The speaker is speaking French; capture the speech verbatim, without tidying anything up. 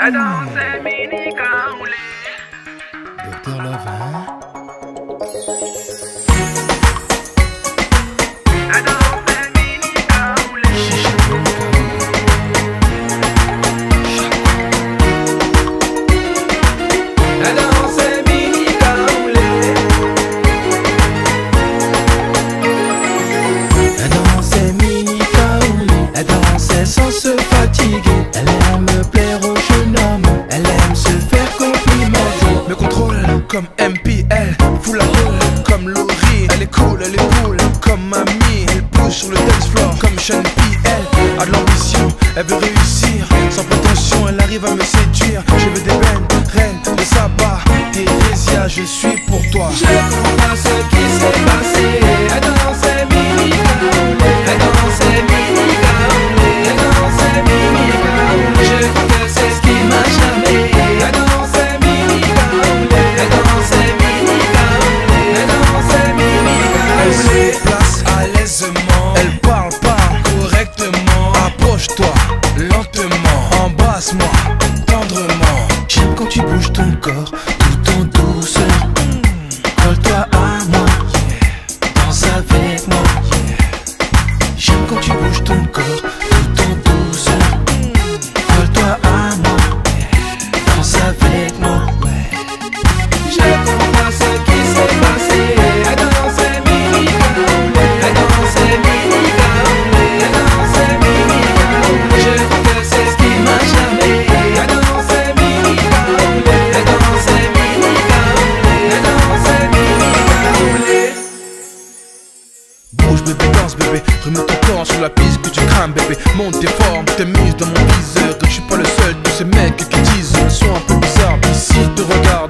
Elle dansait mini caoulé. Docteur Love, hein? Elle dansait mini caoulé. Elle dansait mini caoulé. Elle dansait mini caoulé. Elle dansait sans se fatiguer. Elle aime plaire aux jeunes hommes. Elle aime se faire complimenter. Me contrôle comme M P L, full la gueule comme Laurie. Elle est cool, elle est cool comme mamie. Elle pousse sur le dance floor comme Sean P L. A de l'ambition, elle veut réussir. Sans prétention, elle arrive à me séduire. Je veux des bennes, reines, de sabbat. Thérésia, je suis pour toi. Je comprends pas ce qui s'est passé. Elle dansait mini caoulé. Elle dansait mini caoulé. Elle dansait mini caoulé. Je crois que c'est ce qui m'a jamais. Elle dansait mini caoulé. Elle dansait mini caoulé. Elle dansait mini Elle caoulé. se place à l'aisement. Elle parle pas correctement. Approche-toi lentement. Embrasse-moi tendrement. J'aime quand tu bouges ton corps tout en douceur. Colle-toi à moi, danse avec moi. J'aime quand tu bouges ton corps tout en douceur. Colle-toi à moi, danse avec moi. Je comprends pas ce qui s'est passé. Elle dansait mini caoulé. Elle dansait mini caoulé. Elle dansait mini caoulé. Je crois que c'est ce qui m'a jamais. Elle dansait mini caoulé. Elle dansait mini caoulé. Elle dansait mini caoulé. Bouge bébé, danse bébé. Remets ton corps sur la piste que tu crames bébé. Monte tes formes, tes mises dans mon viseur. Que je suis pas le seul de ces mecs qui disent un son un peu bizarre. Ici te regarde.